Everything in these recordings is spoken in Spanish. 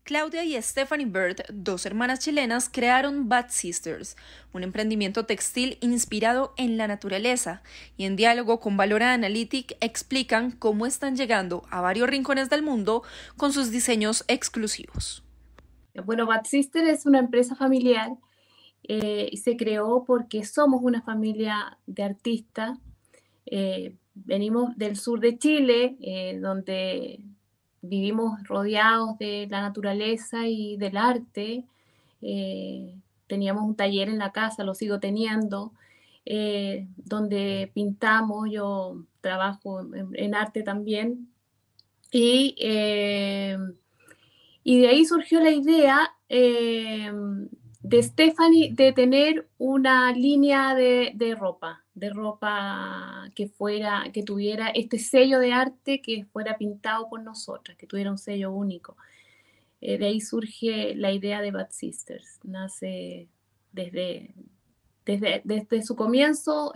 Claudia y Stephanie Bird, dos hermanas chilenas, crearon Bad Sisters, un emprendimiento textil inspirado en la naturaleza, y en diálogo con Valora Analytic explican cómo están llegando a varios rincones del mundo con sus diseños exclusivos. Bueno, Bad Sister es una empresa familiar y se creó porque somos una familia de artistas. Venimos del sur de Chile, donde vivimos rodeados de la naturaleza y del arte. Teníamos un taller en la casa, lo sigo teniendo, donde pintamos, yo trabajo en arte también. Y, eh, y de ahí surgió la idea de Stephanie de tener una línea de ropa que tuviera este sello de arte, que fuera pintado por nosotras, que tuviera un sello único. De ahí surge la idea de Bad Sisters. Nace desde, desde su comienzo,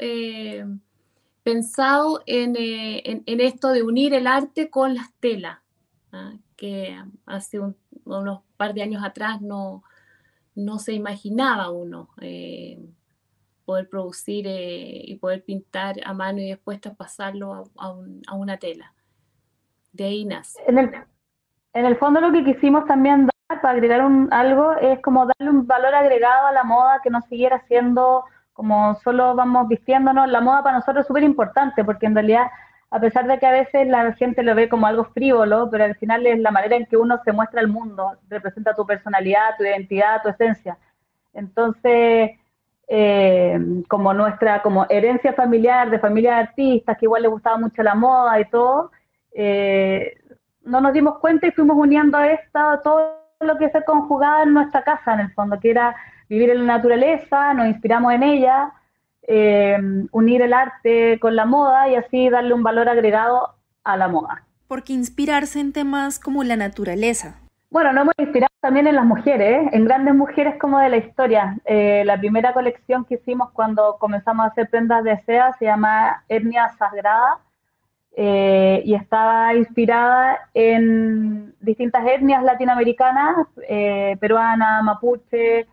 pensado en esto de unir el arte con las telas, ¿ah? Que hace unos par de años atrás no se imaginaba uno poder producir y poder pintar a mano y después traspasarlo a una tela. De ahí nace. En el, en el fondo lo que quisimos también dar, para agregar algo, es como darle un valor agregado a la moda, que no siguiera siendo como solo vamos vistiéndonos. La moda para nosotros es súper importante, porque en realidad, a pesar de que a veces la gente lo ve como algo frívolo, pero al final es la manera en que uno se muestra al mundo, representa tu personalidad, tu identidad, tu esencia. Entonces, como nuestra como herencia familiar, de familia de artistas, que igual les gustaba mucho la moda y todo, eh, no nos dimos cuenta y fuimos uniendo esto, todo lo que se conjugaba en nuestra casa, en el fondo, que era vivir en la naturaleza, nos inspiramos en ella, eh, unir el arte con la moda y así darle un valor agregado a la moda. ¿Por qué inspirarse en temas como la naturaleza? Bueno, nos hemos inspirado también en las mujeres, en grandes mujeres como de la historia. La primera colección que hicimos cuando comenzamos a hacer prendas de seda se llama Etnia Sagrada, y estaba inspirada en distintas etnias latinoamericanas, peruana, mapuche,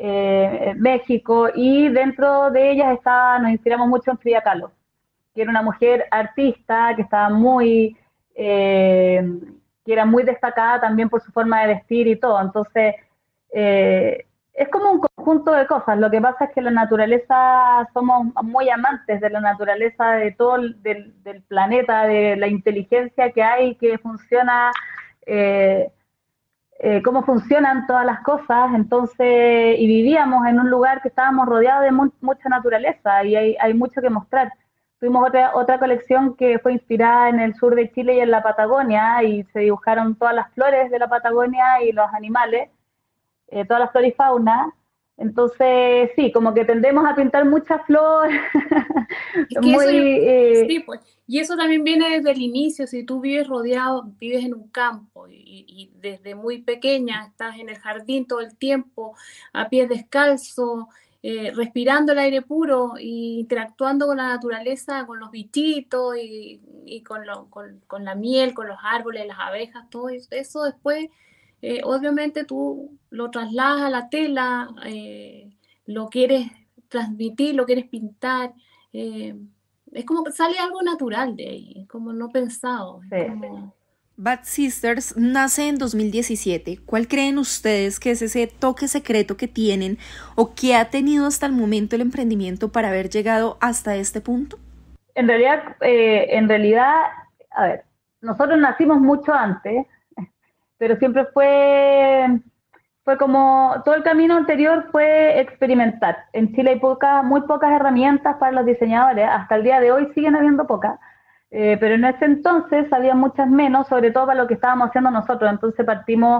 México, y dentro de ellas nos inspiramos mucho en Frida Kahlo, que era una mujer artista que estaba eh, que era muy destacada también por su forma de vestir y todo. Entonces, eh, es como un conjunto de cosas. Lo que pasa es que la naturaleza, somos muy amantes de la naturaleza, de todo del planeta, de la inteligencia que hay, que funciona, eh, cómo funcionan todas las cosas. Entonces, y vivíamos en un lugar que estábamos rodeados de mucha naturaleza y hay mucho que mostrar. Tuvimos otra colección que fue inspirada en el sur de Chile y en la Patagonia, y se dibujaron todas las flores de la Patagonia y los animales, toda la flora y fauna. Entonces, sí, como que tendemos a pintar mucha flor, Es que muy... eso, sí, pues, y eso también viene desde el inicio. Si tú vives rodeado, vives en un campo y desde muy pequeña estás en el jardín todo el tiempo, a pies descalzos, respirando el aire puro e interactuando con la naturaleza, con los bichitos y con la miel, con los árboles, las abejas, todo eso después, obviamente tú lo trasladas a la tela, lo quieres transmitir, lo quieres pintar. eh, es como que sale algo natural de ahí, es como no pensado, es Sí. como... Bad Sisters nace en 2017. ¿Cuál creen ustedes que es ese toque secreto que tienen o que ha tenido hasta el momento el emprendimiento para haber llegado hasta este punto? En realidad, a ver, nosotros nacimos mucho antes, pero siempre fue como, todo el camino anterior fue experimentar. En Chile hay muy pocas herramientas para los diseñadores, hasta el día de hoy siguen habiendo pocas, pero en ese entonces había muchas menos, sobre todo para lo que estábamos haciendo nosotros. Entonces partimos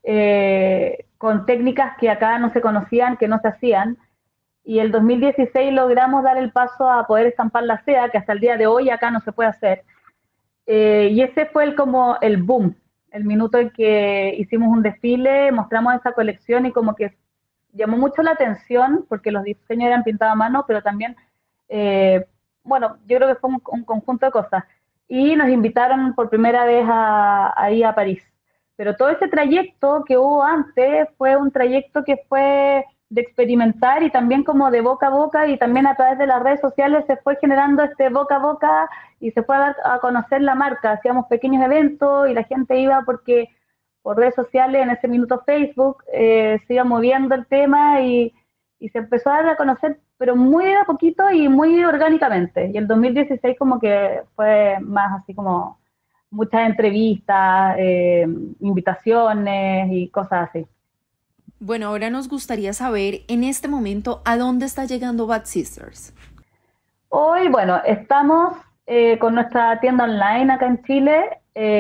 con técnicas que acá no se conocían, que no se hacían, y el 2016 logramos dar el paso a poder estampar la seda, que hasta el día de hoy acá no se puede hacer. Y ese fue como el boom, el minuto en que hicimos un desfile, mostramos esa colección y como que llamó mucho la atención porque los diseños eran pintados a mano, pero también, eh, bueno, yo creo que fue un conjunto de cosas. Y nos invitaron por primera vez ahí a París. Pero todo ese trayecto que hubo antes fue un trayecto que fue de experimentar y también como de boca a boca y también a través de las redes sociales se fue generando este boca a boca y se fue a dar a conocer la marca. Hacíamos pequeños eventos y la gente iba porque por redes sociales, en ese minuto Facebook, se iba moviendo el tema y se empezó a dar a conocer, pero muy de a poquito y muy orgánicamente. Y el 2016 como que fue más así como muchas entrevistas, invitaciones y cosas así. Bueno, ahora nos gustaría saber en este momento a dónde está llegando Bad Sisters. Hoy, bueno, estamos con nuestra tienda online acá en Chile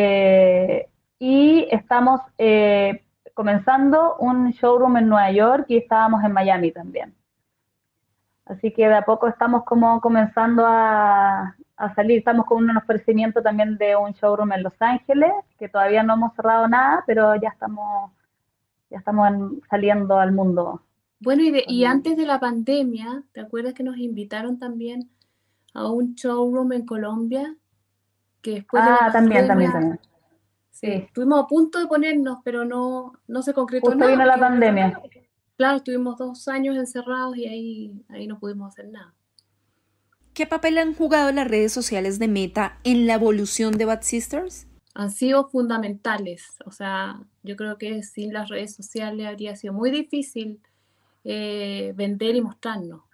y estamos comenzando un showroom en Nueva York y estábamos en Miami también. Así que de a poco estamos como comenzando a salir. Estamos con un ofrecimiento también de un showroom en Los Ángeles, que todavía no hemos cerrado nada, pero ya estamos saliendo al mundo. Bueno, y antes de la pandemia, ¿te acuerdas que nos invitaron también a un showroom en Colombia? Que después de la También. Sí, estuvimos a punto de ponernos, pero no se concretó Justo nada. vino la pandemia. Claro, estuvimos 2 años encerrados y ahí no pudimos hacer nada. ¿Qué papel han jugado las redes sociales de Meta en la evolución de Bad Sisters? Han sido fundamentales. O sea, yo creo que sin las redes sociales habría sido muy difícil vender y mostrarnos.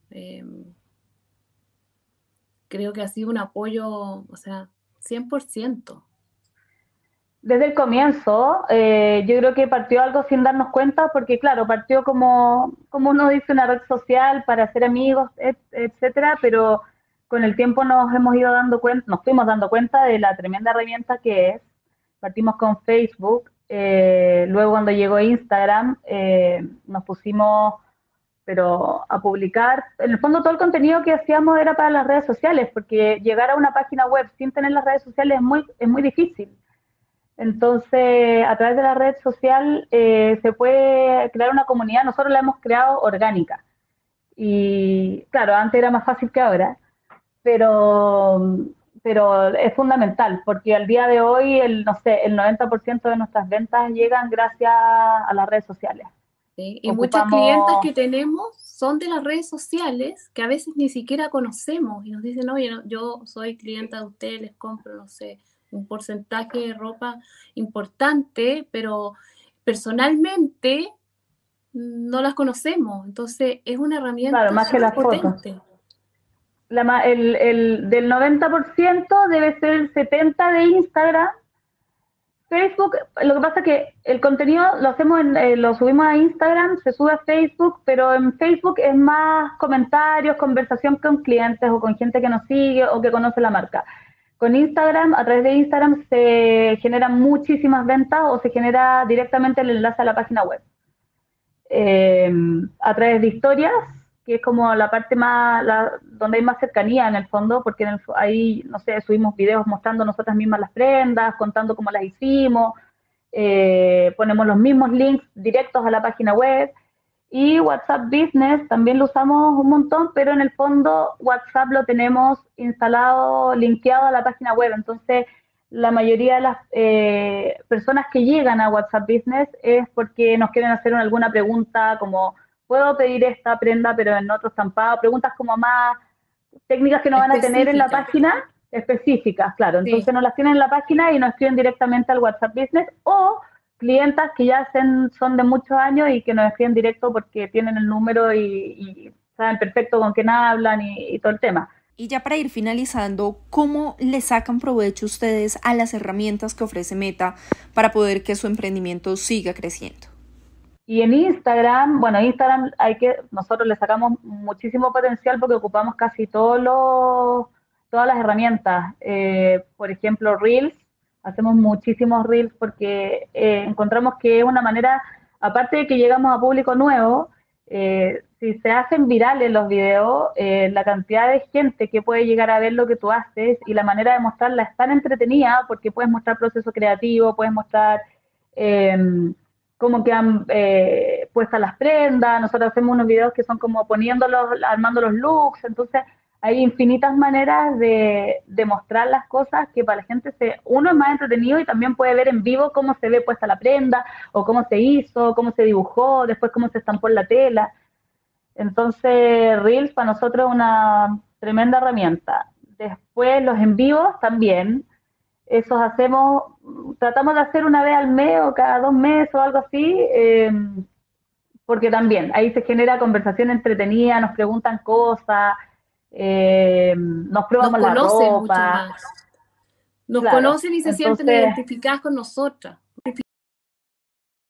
Creo que ha sido un apoyo, o sea, 100%. Desde el comienzo, yo creo que partió algo sin darnos cuenta, porque claro, partió como uno dice, una red social para hacer amigos, etcétera, pero con el tiempo nos fuimos dando cuenta de la tremenda herramienta que es. Partimos con Facebook, luego cuando llegó Instagram, nos pusimos pero a publicar, en el fondo todo el contenido que hacíamos era para las redes sociales, porque llegar a una página web sin tener las redes sociales es muy difícil. Entonces, a través de la red social se puede crear una comunidad. Nosotros la hemos creado orgánica. Y claro, antes era más fácil que ahora, pero, pero es fundamental, porque al día de hoy, no sé, el 90% de nuestras ventas llegan gracias a las redes sociales. ¿Sí? Y muchas clientas que tenemos son de las redes sociales, que a veces ni siquiera conocemos, y nos dicen, oye, yo soy clienta de ustedes, les compro, no sé, un porcentaje de ropa importante, pero personalmente no las conocemos. Entonces es una herramienta, claro, más que las potente. Fotos. Del 90% debe ser el 70% de Instagram. Facebook, lo que pasa es que el contenido lo subimos a Instagram, se sube a Facebook, pero en Facebook es más comentarios, conversación con clientes o con gente que nos sigue o que conoce la marca. Con Instagram, a través de Instagram se generan muchísimas ventas o se genera directamente el enlace a la página web. A través de historias, que es como la parte donde hay más cercanía en el fondo, porque ahí, no sé, subimos videos mostrando nosotras mismas las prendas, contando cómo las hicimos, ponemos los mismos links directos a la página web. Y WhatsApp Business también lo usamos un montón, pero en el fondo WhatsApp lo tenemos instalado, linkeado a la página web. Entonces, la mayoría de las personas que llegan a WhatsApp Business es porque nos quieren hacer alguna pregunta como, ¿puedo pedir esta prenda pero en otro estampado? Preguntas como más técnicas que no van a tener en la página, específicas, claro. Entonces sí, nos las tienen en la página y nos escriben directamente al WhatsApp Business, o clientas que ya son de muchos años y que nos escriben directo porque tienen el número y saben perfecto con quién hablan y todo el tema. Y ya para ir finalizando, ¿cómo le sacan provecho ustedes a las herramientas que ofrece Meta para poder que su emprendimiento siga creciendo? Y en Instagram, bueno, Instagram nosotros le sacamos muchísimo potencial porque ocupamos casi todas las herramientas. Por ejemplo, Reels, hacemos muchísimos Reels porque encontramos que es una manera, aparte de que llegamos a público nuevo, si se hacen virales los videos, la cantidad de gente que puede llegar a ver lo que tú haces y la manera de mostrarla es tan entretenida porque puedes mostrar proceso creativo, puedes mostrar cómo quedan puestas las prendas. Nosotros hacemos unos videos que son como armando los looks, entonces hay infinitas maneras de mostrar las cosas que para la gente uno es más entretenido y también puede ver en vivo cómo se ve puesta la prenda, o cómo se hizo, cómo se dibujó, después cómo se estampó en la tela. Entonces, Reels para nosotros es una tremenda herramienta. Después los en vivos también, esos tratamos de hacer una vez al mes o cada 2 meses o algo así, porque también ahí se genera conversación entretenida, nos preguntan cosas, nos Nos probamos la conocen mucho ropa, más. Nos claro. conocen y se sienten Entonces, identificadas con nosotras.